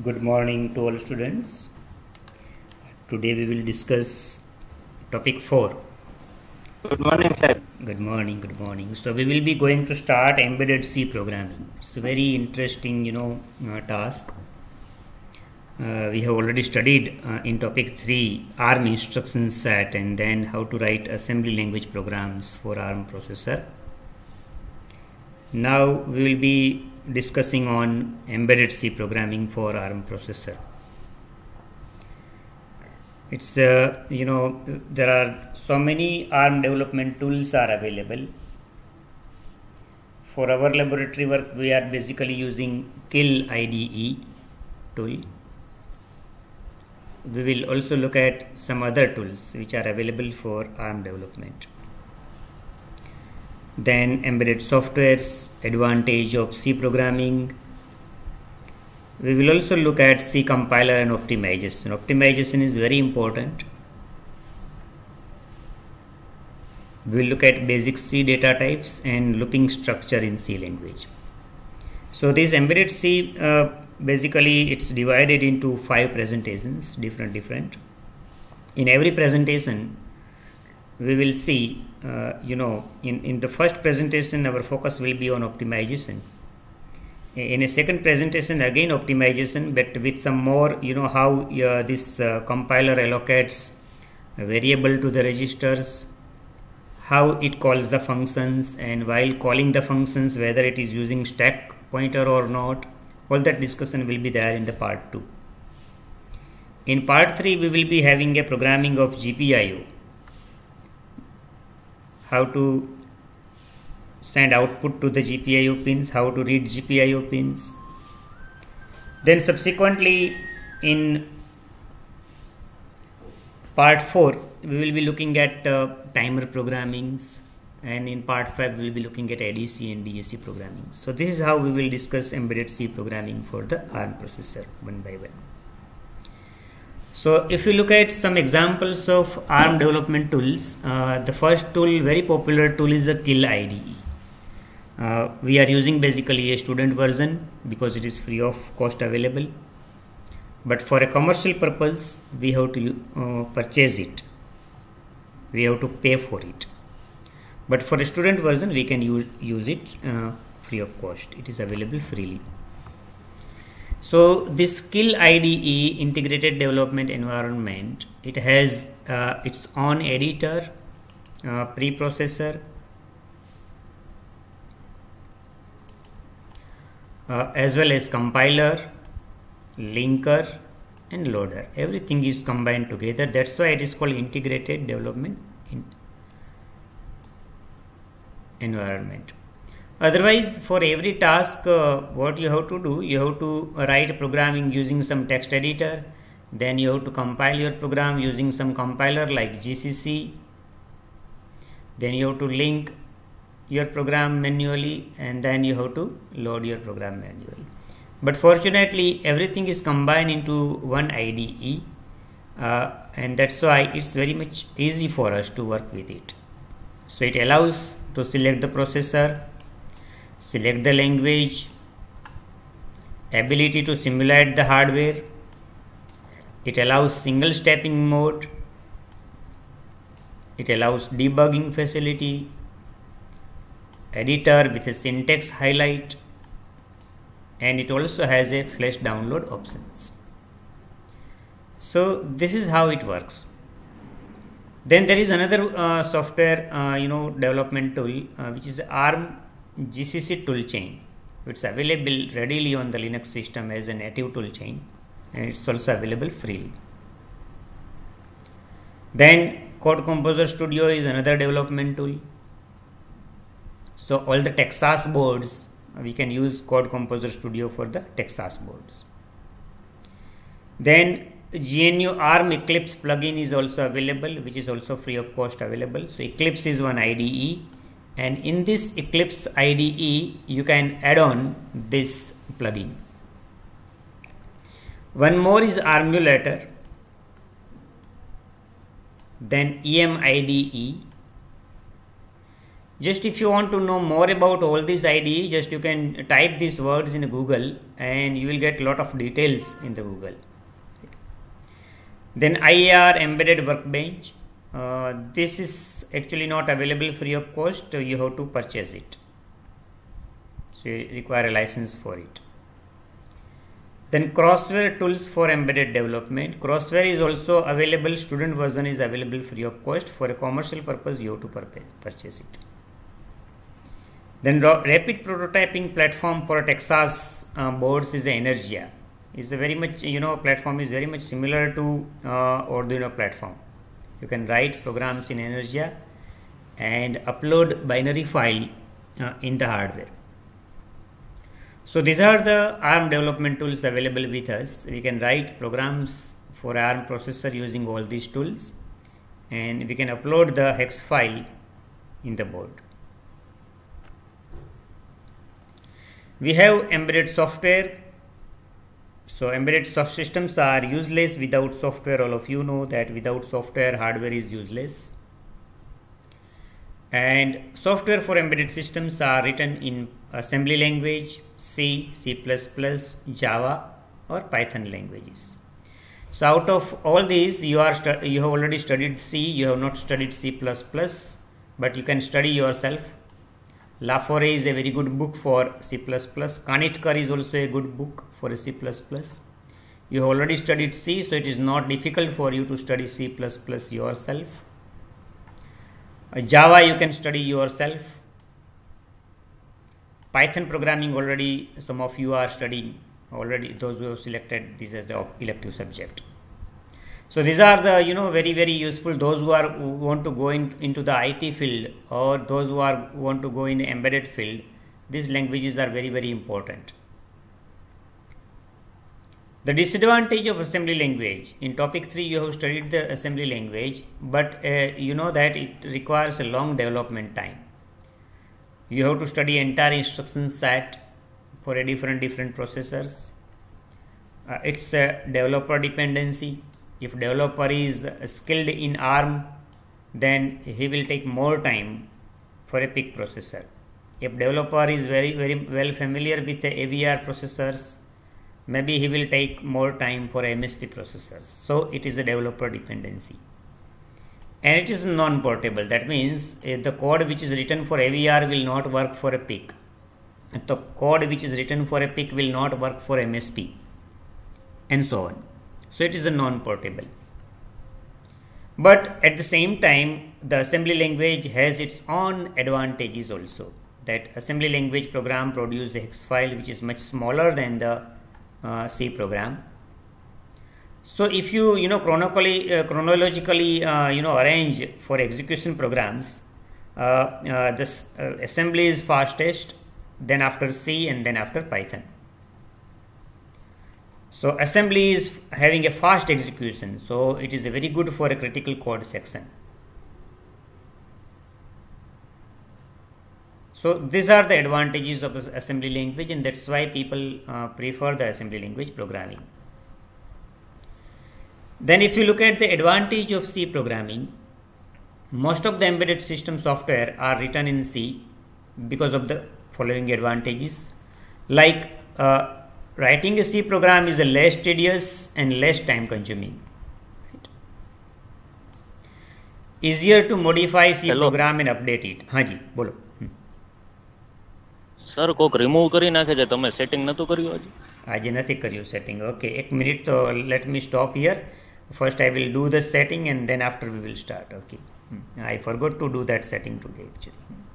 Good morning to all students. Today we will discuss topic 4. Good morning, sir. Good morning, good morning. So we will be going to start embedded C programming. It's a very interesting, task. We have already studied in topic 3 ARM instruction set and then how to write assembly language programs for ARM processor. Now we will be discussing on embedded C programming for ARM processor. It's there are so many ARM development tools are available. For our laboratory work, we are basically using Kill IDE tool. We will also look at some other tools which are available for ARM development. Then embedded software's advantage of C programming. We will also look at C compiler and optimization. Optimization is very important. We will look at basic C data types and looping structure in C language. So this embedded C basically it's divided into 5 presentations, different. In every presentation we will see in the first presentation our focus will be on optimization. In a second presentation again optimization, but with some more how this compiler allocates a variable to the registers, how it calls the functions, and while calling the functions whether it is using stack pointer or not. All that discussion will be there in the part 2. In part 3 we will be having a programming of GPIO, how to send output to the GPIO pins, how to read GPIO pins. Then subsequently in part 4 we will be looking at timer programmings, and in part 5 we will be looking at ADC and DAC programming. So this is how we will discuss embedded C programming for the ARM processor one by one. So if you look at some examples of ARM development tools, the first tool, very popular tool, is the Kill IDE. We are using basically a student version because it is free of cost available, but for a commercial purpose we have to purchase it, we have to pay for it, but for a student version we can use it free of cost. It is available freely. So this Kill IDE integrated development environment, it has its own editor, preprocessor, as well as compiler, linker and loader. Everything is combined together. That's why it is called integrated development environment. Otherwise, for every task, what you have to do, you have to write programming using some text editor, then you have to compile your program using some compiler like GCC, then you have to link your program manually, and then you have to load your program manually. But fortunately everything is combined into one IDE, and that's why it's very much easy for us to work with it. So it allows to select the processor, select the language, ability to simulate the hardware. It allows single stepping mode, it allows debugging facility, editor with a syntax highlight, and it also has a flash download options. So this is how it works. Then there is another software development tool which is ARM GCC toolchain. It's available readily on the Linux system as a native toolchain, and it's also available freely. Then Code Composer Studio is another development tool. So all the Texas boards, we can use Code Composer Studio for the Texas boards. Then GNU ARM Eclipse plugin is also available, which is also free of cost available. So Eclipse is one IDE, and in this Eclipse IDE you can add on this plugin. One more is Armulator, then EMIDE, Just if you want to know more about all these IDE, just you can type these words in Google and you will get a lot of details in the Google. Then IAR Embedded Workbench. This is actually not available free of cost. You have to purchase it. So you require a license for it. Then Crossware Tools for Embedded Development. Crossware is also available. Student version is available free of cost. For a commercial purpose, you have to purchase it. Then Rapid Prototyping Platform for Texas boards is Energia. Is a very much, platform is very much similar to Arduino platform. You can write programs in Energia and upload binary file in the hardware. So these are the ARM development tools available with us. We can write programs for ARM processor using all these tools, and we can upload the hex file in the board. We have embedded software. So embedded systems are useless without software. All of you know that without software, hardware is useless. And software for embedded systems are written in assembly language, C, C++, Java or Python languages. So out of all these, you have already studied C, you have not studied C++, but you can study yourself. LaForest is a very good book for C++. Kanitkar is also a good book for C++. You have already studied C, so it is not difficult for you to study C++ yourself. Java you can study yourself. Python programming already some of you are studying already, those who have selected this as an elective subject. So these are the very very useful. Those who want to go into the IT field, or those who want to go in embedded field, these languages are very very important. The disadvantage of assembly language. In topic 3 you have studied the assembly language, but you know that it requires a long development time. You have to study entire instruction set for a different processors. It's a developer dependency. If developer is skilled in ARM, then he will take more time for a PIC processor. If developer is very very well familiar with the AVR processors, maybe he will take more time for MSP processors. So it is a developer dependency. And it is non-portable. That means the code which is written for AVR will not work for a PIC. The code which is written for a PIC will not work for MSP, and so on. So it is a non-portable. But at the same time, the assembly language has its own advantages also. That assembly language program produces a hex file which is much smaller than the C program. So if you chronologically arrange for execution programs, this assembly is fastest, then after C, and then after Python. So assembly is having a fast execution, so it is very good for a critical code section. So these are the advantages of assembly language, and that's why people prefer the assembly language programming. Then if you look at the advantage of C programming, most of the embedded system software are written in C because of the following advantages. Like writing a C program is less tedious and less time consuming. Right? Easier to modify C program and update it. हाँ जी बोलो. Sir કોક remove કરી નાખે છે, તમે setting નતું કર્યું આજે? આજે નથી કર્યું સેટિંગ. ઓકે, એક મિનિટ, તો let me stop here. First I will do the setting and then after we will start. Okay, I forgot to do that setting today actually.